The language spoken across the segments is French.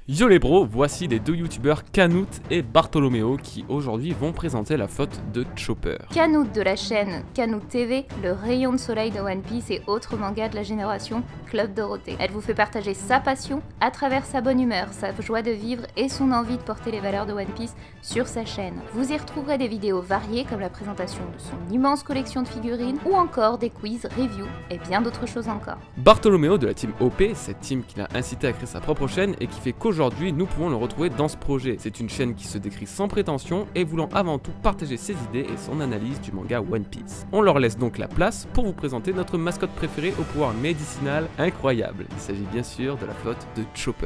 Yo les bros, voici les deux youtubeurs Canut et Bartolomeo qui aujourd'hui vont présenter la flotte de Chopper. Canut de la chaîne Canut TV, le rayon de soleil de One Piece et autres mangas de la génération Club Dorothée. Elle vous fait partager sa passion à travers sa bonne humeur, sa joie de vivre et son envie de porter les valeurs de One Piece sur sa chaîne. Vous y retrouverez des vidéos variées comme la présentation de son immense collection de figurines ou encore des quiz, reviews et bien d'autres choses encore. Bartolomeo de la team OP, cette team qui l'a incité à créer sa propre chaîne et qui fait qu'aujourd'hui nous pouvons le retrouver dans ce projet. C'est une chaîne qui se décrit sans prétention et voulant avant tout partager ses idées et son analyse du manga One Piece. On leur laisse donc la place pour vous présenter notre mascotte préférée au pouvoir médicinal incroyable. Il s'agit bien sûr de la flotte de Chopper.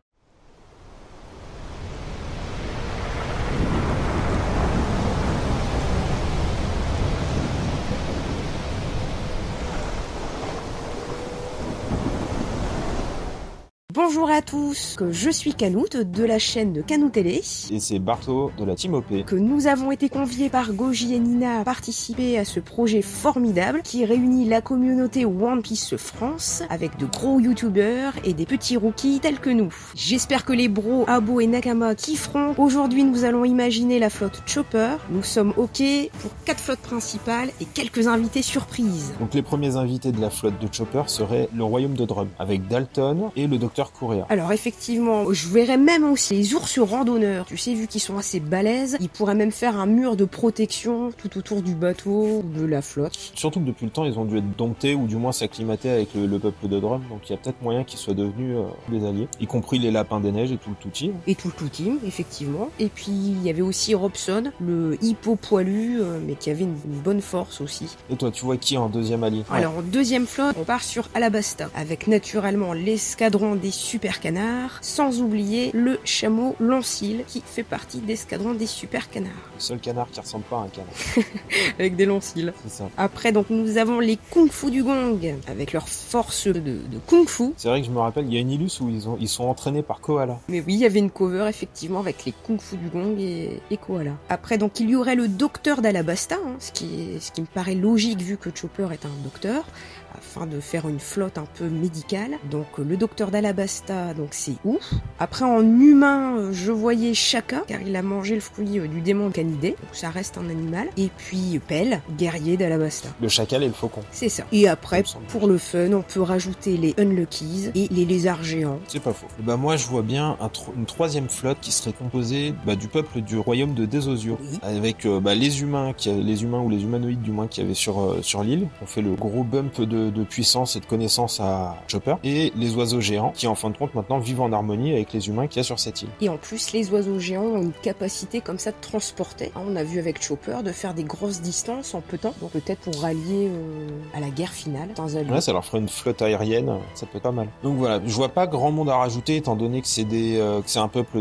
Bonjour à tous, je suis Canut de la chaîne de Canut Télé. Et c'est Barto de la Team OP. Que nous avons été conviés par Goji et Nina à participer à ce projet formidable qui réunit la communauté One Piece France avec de gros youtubeurs et des petits rookies tels que nous. J'espère que les bros Abo et Nakama kifferont. Aujourd'hui nous allons imaginer la flotte Chopper. Nous sommes ok pour 4 flottes principales et quelques invités surprises. Donc les premiers invités de la flotte de Chopper seraient le royaume de Drum, avec Dalton et le docteur Courir. Alors effectivement, je verrais même aussi les ours randonneurs. Tu sais, vu qu'ils sont assez balèzes, ils pourraient même faire un mur de protection tout autour du bateau, de la flotte. Surtout que depuis le temps, ils ont dû être domptés ou du moins s'acclimater avec le peuple de Drum. Donc il y a peut-être moyen qu'ils soient devenus des alliés, y compris les lapins des neiges et tout le touti. Et tout le touti, effectivement. Et puis il y avait aussi Robson, le hippo poilu, mais qui avait une bonne force aussi. Et toi, tu vois qui en deuxième allié? Alors en deuxième flotte, on part sur Alabasta, avec naturellement l'escadron des super canards, sans oublier le chameau Long-Cil qui fait partie d'escadron des super canards. Le seul canard qui ressemble pas à un canard. Avec des longs cils. C'est ça. Après donc nous avons les Kung Fu du Gong avec leur force de Kung Fu. C'est vrai que je me rappelle, il y a une illus où ils sont entraînés par Koala. Mais oui, il y avait une cover effectivement avec les Kung Fu du Gong et Koala. Après donc il y aurait le docteur d'Alabasta, ce qui me paraît logique vu que Chopper est un docteur, afin de faire une flotte un peu médicale. Donc le docteur d'Alabasta, donc c'est ouf. Après en humain, je voyais Shaka, car il a mangé le fruit du démon canidé, donc ça reste un animal. Et puis Pell, guerrier d'Alabasta. Le chacal et le faucon. C'est ça. Et après, pour le fun, on peut rajouter les Unluckies et les lézards géants. C'est pas faux. Bah moi je vois bien une troisième flotte qui serait composée du peuple du royaume de Desosio, oui. Avec les humains ou les humanoïdes du moins qu'il y avait sur l'île. On fait le gros bump de puissance et de connaissance à Chopper, et les oiseaux géants qui en fin de compte maintenant vivent en harmonie avec les humains qu'il y a sur cette île. Et en plus les oiseaux géants ont une capacité comme ça de transporter. On a vu avec Chopper de faire des grosses distances en peu de temps, donc peut-être pour rallier à la guerre finale. Ouais, ça leur ferait une flotte aérienne, ça peut être pas mal. Donc voilà, je vois pas grand monde à rajouter étant donné que c'est un peuple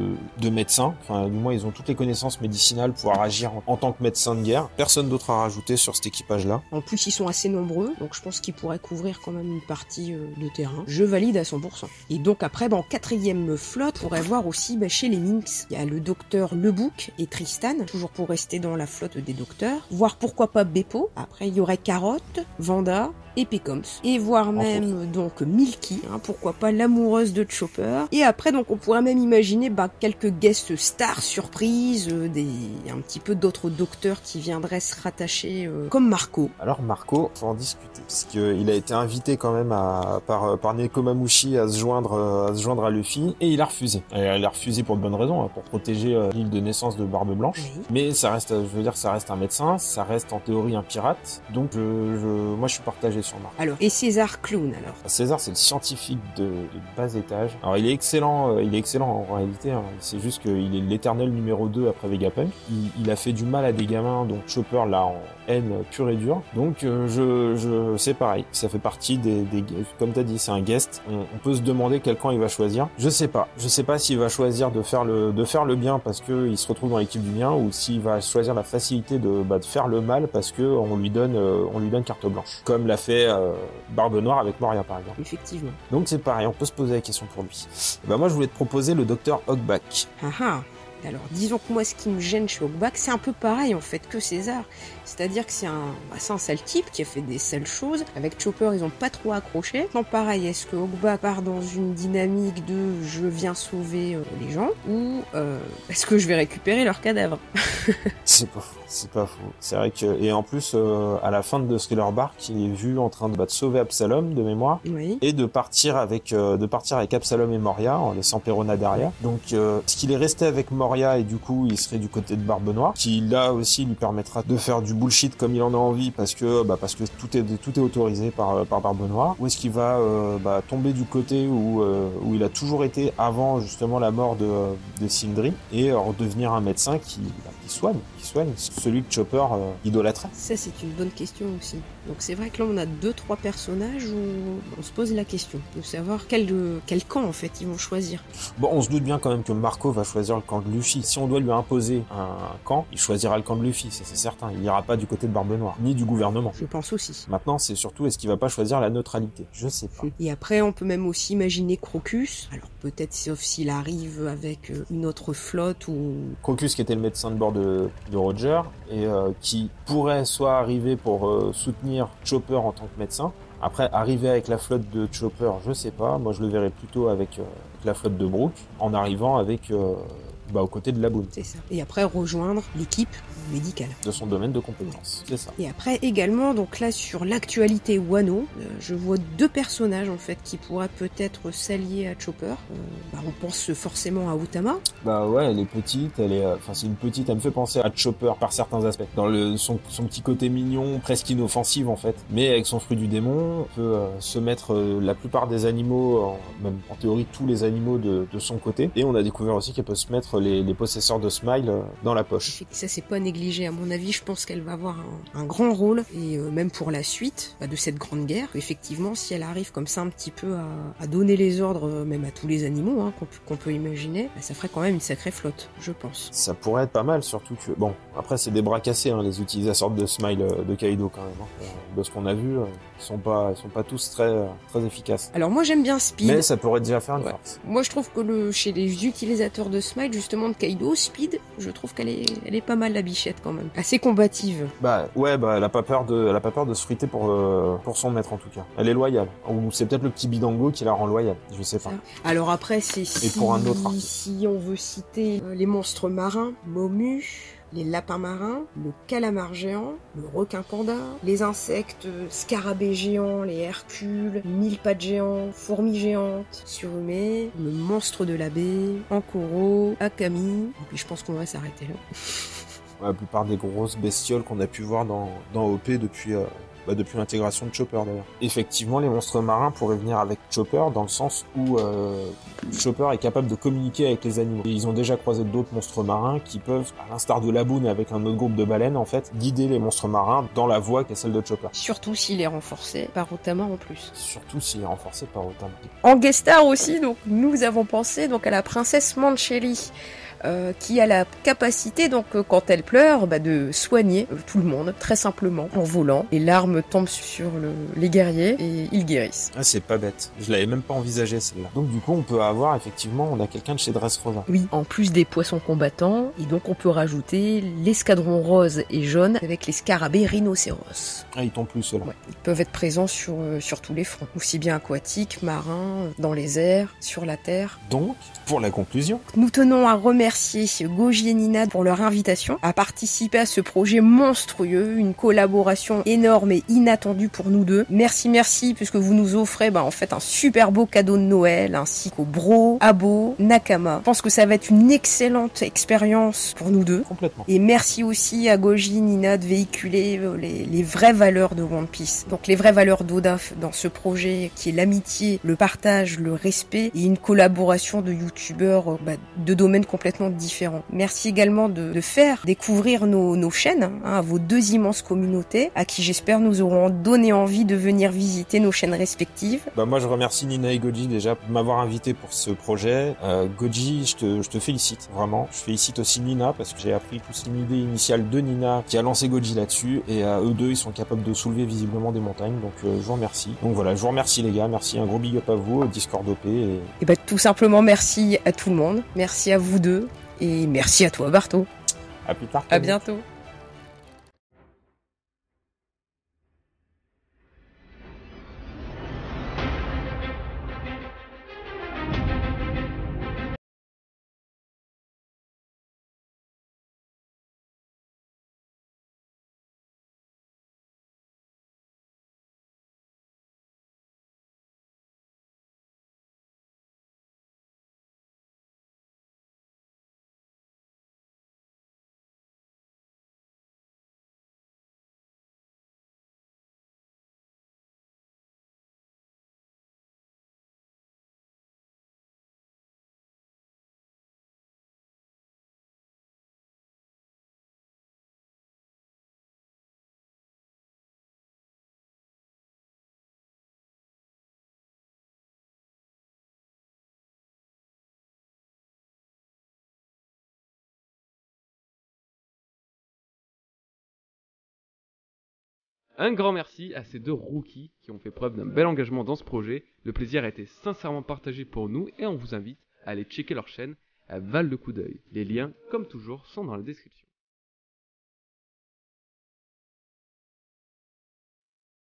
de médecins, enfin du moins ils ont toutes les connaissances médicinales pour agir en tant que médecins de guerre. Personne d'autre à rajouter sur cet équipage là. En plus ils sont assez nombreux, donc je pense qu'ils pourraient couvrir quand même une partie de terrain. Je valide à 100%. Et donc après, en quatrième flotte, on pourrait voir aussi chez les Minx, il y a le docteur Lebouc et Tristan, toujours pour rester dans la flotte des docteurs. Voir pourquoi pas Beppo. Après, il y aurait Carotte, Vanda et Pecoms. Et voire même donc Milky, pourquoi pas l'amoureuse de Chopper. Et après, donc on pourrait même imaginer quelques guest stars surprises, un petit peu d'autres docteurs qui viendraient se rattacher, comme Marco. Alors Marco, faut en discuter, parce qu'il a été invité quand même par Nekomamushi à se joindre à Luffy, et il a refusé. Il a refusé pour de bonnes raisons, pour protéger l'île de naissance de Barbe Blanche. Oui. Mais ça reste un médecin, ça reste en théorie un pirate, donc moi je suis partagé sur Marco. Alors, et César Clown alors? César, c'est le scientifique de bas étage. Alors il est excellent en réalité, c'est juste qu'il est l'éternel numéro 2 après Vegapunk. Il a fait du mal à des gamins, donc Chopper l'a en haine pure et dure. Donc c'est pareil, ça fait partie des comme t'as dit, c'est un guest. On peut se demander quel camp il va choisir. Je sais pas s'il va choisir de faire le bien parce que il se retrouve dans l'équipe du bien, ou s'il va choisir la facilité de faire le mal parce que on lui donne carte blanche, comme l'a fait Barbe Noire avec Moria par exemple. Effectivement. Donc c'est pareil, on peut se poser la question pour lui. Moi je voulais te proposer le docteur Hogback. Alors, disons que moi, ce qui me gêne chez Hogback, c'est un peu pareil, en fait, que César. C'est-à-dire que c'est un sale type qui a fait des sales choses. Avec Chopper, ils ont pas trop accroché. Non, pareil, est-ce que Ogba part dans une dynamique de je viens sauver les gens ou est-ce que je vais récupérer leurs cadavres? C'est pas faux. C'est vrai que, et en plus, à la fin de Thriller Bark, il est vu en train de sauver Absalom de mémoire. Oui. Et de partir avec Absalom et Moria en laissant Perona derrière. Donc, ce qu'il est resté avec Moria et du coup, il serait du côté de Barbe Noire, qui là aussi lui permettra de faire du bullshit comme il en a envie parce que tout est autorisé par Barbe Noire. Ou est-ce qu'il va tomber du côté où il a toujours été avant justement la mort de Sindri et redevenir un médecin qui soigne celui que Chopper idolâtrait. Ça, c'est une bonne question aussi. Donc c'est vrai que là, on a 2-3 personnages où on se pose la question de savoir quel camp en fait ils vont choisir. Bon, on se doute bien quand même que Marco va choisir le camp de Luffy. Si on doit lui imposer un camp, il choisira le camp de Luffy, ça c'est certain. Il n'ira pas du côté de Barbe Noire, ni du gouvernement. Je pense aussi. Maintenant, c'est surtout, est-ce qu'il va pas choisir la neutralité? Je sais pas. Et après, on peut même aussi imaginer Crocus. Alors peut-être sauf s'il arrive avec une autre flotte ou... Crocus qui était le médecin de bord de Roger et qui pourrait soit arriver pour soutenir Chopper en tant que médecin. Après, arriver avec la flotte de Chopper, je sais pas. Moi, je le verrais plutôt avec la flotte de Brook, en arrivant avec aux côtés de Laboon. C'est ça. Et après, rejoindre l'équipe médicale. De son domaine de compétence. C'est ça. Et après, également, donc là, sur l'actualité Wano, je vois 2 personnages, en fait, qui pourraient peut-être s'allier à Chopper. On pense forcément à Utama. Bah ouais, elle est petite, c'est une petite, elle me fait penser à Chopper par certains aspects. Dans son petit côté mignon, presque inoffensive en fait. Mais avec son fruit du démon, on peut se mettre la plupart des animaux, même en théorie tous les animaux de son côté. Et on a découvert aussi qu'elle peut se mettre les possesseurs de Smile dans la poche. Ça, c'est pas négligé. À mon avis, je pense qu'elle va avoir un grand rôle. Et même pour la suite de cette grande guerre, effectivement, si elle arrive comme ça un petit peu à donner les ordres, même à tous les animaux qu'on peut imaginer, ça ferait quand même une sacrée flotte, je pense. Ça pourrait être pas mal, surtout que... Bon, après, c'est des bras cassés, les utilisateurs de Smile de Kaido, quand même. De ce qu'on a vu, ils sont pas tous très efficaces. Alors moi, j'aime bien Speed. Mais ça pourrait déjà faire une force. Moi, je trouve que chez les utilisateurs de Smile, justement, de Kaido, Speed, je trouve qu'elle est pas mal, la bichette, quand même. Assez combative. Elle a pas peur de se friter pour son maître, en tout cas. Elle est loyale. Ou c'est peut-être le petit bidango qui la rend loyale. Je sais pas. Alors après, pour un autre si on veut citer les monstres marins, Momu, les lapins marins, le calamar géant, le requin panda, les insectes scarabées géants, les hercules, 1000 pattes géants, fourmis géantes, Surumé, le monstre de la baie, Ankoro, Akami, et puis je pense qu'on va s'arrêter là. La plupart des grosses bestioles qu'on a pu voir dans OP depuis l'intégration de Chopper d'ailleurs. Effectivement, les monstres marins pourraient venir avec Chopper dans le sens où Chopper est capable de communiquer avec les animaux. Et ils ont déjà croisé d'autres monstres marins qui peuvent, à l'instar de Laboon et avec un autre groupe de baleines, en fait, guider les monstres marins dans la voie qui est celle de Chopper. Surtout s'il est renforcé par Otama en plus. Surtout s'il est renforcé par Otama. En guest star aussi, donc nous avons pensé à la princesse Mancheri. Qui a la capacité, quand elle pleure, de soigner tout le monde, très simplement, en volant. Les larmes tombent sur les guerriers et ils guérissent. Ah, c'est pas bête. Je l'avais même pas envisagé, celle-là. Donc, du coup, on peut avoir, effectivement, on a quelqu'un de chez Dressrosa. Oui, en plus des poissons combattants, et donc on peut rajouter l'escadron rose et jaune avec les scarabées rhinocéros. Ah, ils tombent plus, ceux-là. Ouais, ils peuvent être présents sur tous les fronts. Aussi bien aquatiques, marins, dans les airs, sur la terre. Donc, pour la conclusion, nous tenons à remercier Goji et Nina pour leur invitation à participer à ce projet monstrueux, une collaboration énorme et inattendue pour nous deux. Merci, puisque vous nous offrez un super beau cadeau de Noël, ainsi qu'aux Bro, Abo, Nakama. Je pense que ça va être une excellente expérience pour nous deux. Complètement. Et merci aussi à Goji et Nina de véhiculer les vraies valeurs de One Piece. Donc les vraies valeurs d'Oda dans ce projet qui est l'amitié, le partage, le respect et une collaboration de youtubeurs de domaines complètement différents. Merci également de faire découvrir nos chaînes à vos 2 immenses communautés à qui j'espère nous aurons donné envie de venir visiter nos chaînes respectives. Moi je remercie Nina et Goji déjà de m'avoir invité pour ce projet. Goji, je te félicite vraiment. Je félicite aussi Nina parce que j'ai appris que c'est une idée initiale de Nina qui a lancé Goji là-dessus et eux deux ils sont capables de soulever visiblement des montagnes, donc je vous remercie. Donc voilà, je vous remercie les gars, merci, un gros big up à vous, au Discord OP et tout simplement merci à tout le monde, merci à vous deux. Et merci à toi, Barto. À plus tard. À bientôt. Un grand merci à ces deux rookies qui ont fait preuve d'un bel engagement dans ce projet. Le plaisir a été sincèrement partagé pour nous et on vous invite à aller checker leur chaîne à Val de Coup d'œil. Les liens, comme toujours, sont dans la description.